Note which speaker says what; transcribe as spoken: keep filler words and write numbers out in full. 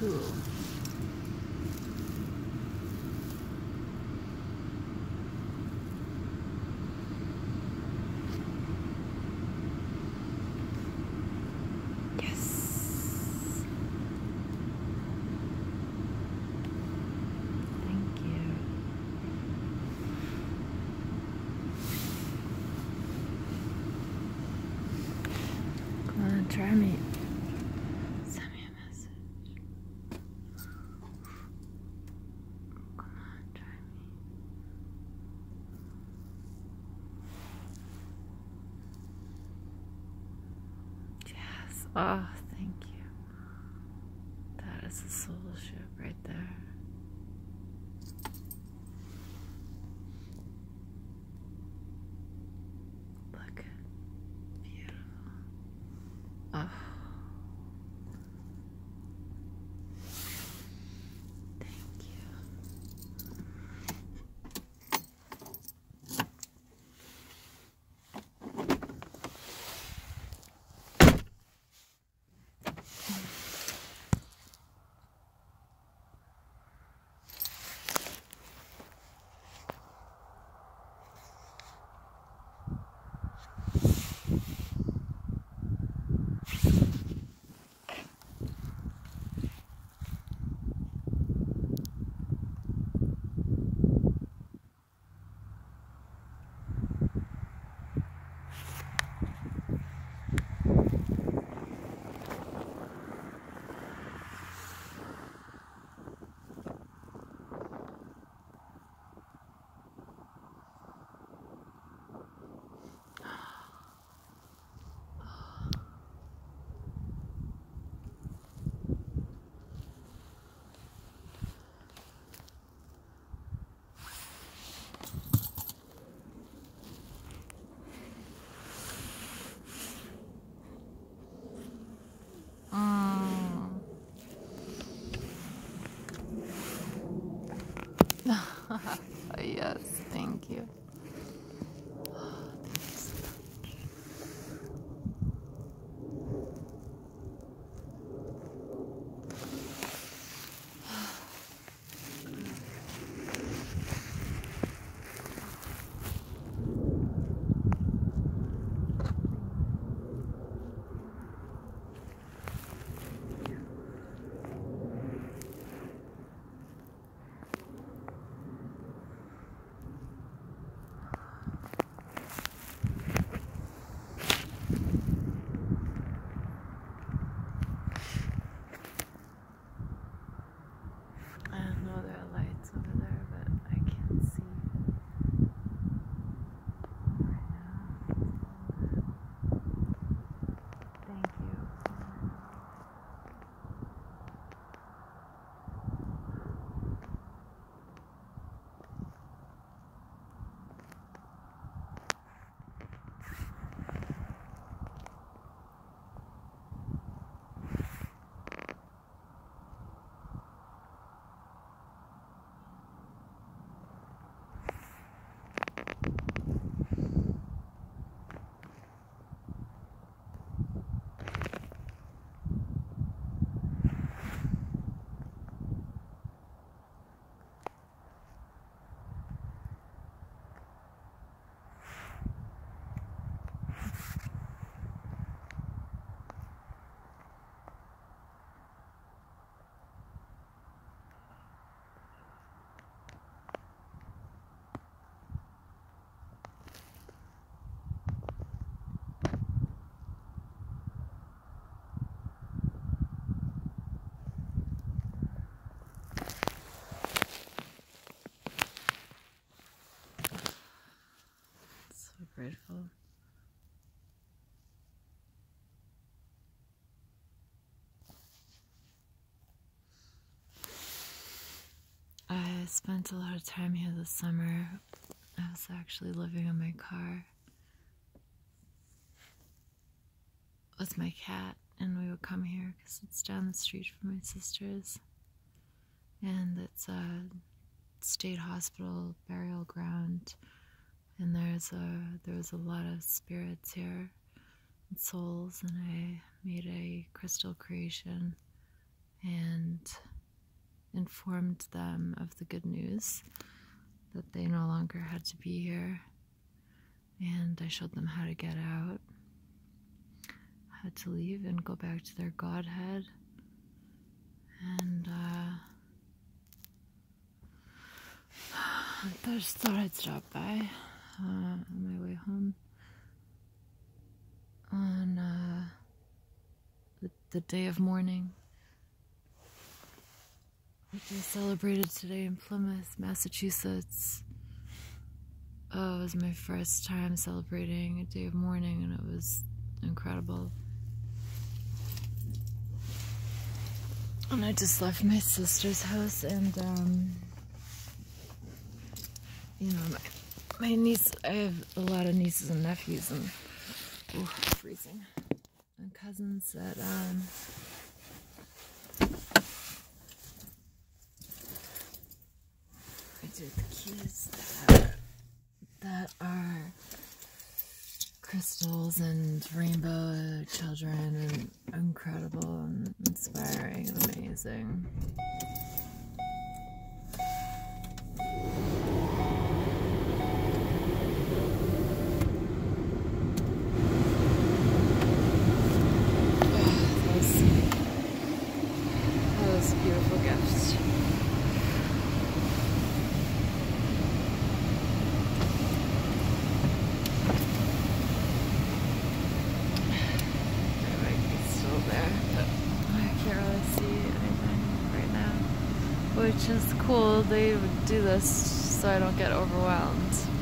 Speaker 1: cool. Yes. Thank you. Come on, try me. Send me a message. Come on, try me. Yes. Oh, thank you. That is a soul ship right there. Look. Beautiful. Oh. Thank you. Mm. Yes, thank you. I know there are lights over there, but I can't see right now. Thank you. So grateful. I spent a lot of time here this summer. I was actually living in my car with my cat, and we would come here because it's down the street from my sister's, and it's a state hospital burial ground, and there's a there was a lot of spirits here and souls, and I made a crystal creation and informed them of the good news that they no longer had to be here. And I showed them how to get out, how to leave and go back to their Godhead. And uh, I just thought I'd stop by uh, on my way home on uh, the, the day of mourning, which I celebrated today in Plymouth, Massachusetts. Oh, it was my first time celebrating a day of mourning, and it was incredible. And I just left my sister's house, and um, you know, my, my niece, I have a lot of nieces and nephews, and oh, freezing, and cousins that um, I do the keys that, that are crystals and rainbow children, and incredible and inspiring and amazing. Beautiful gift. It might be still there, but I can't really see anything right now, which is cool. They would do this so I don't get overwhelmed.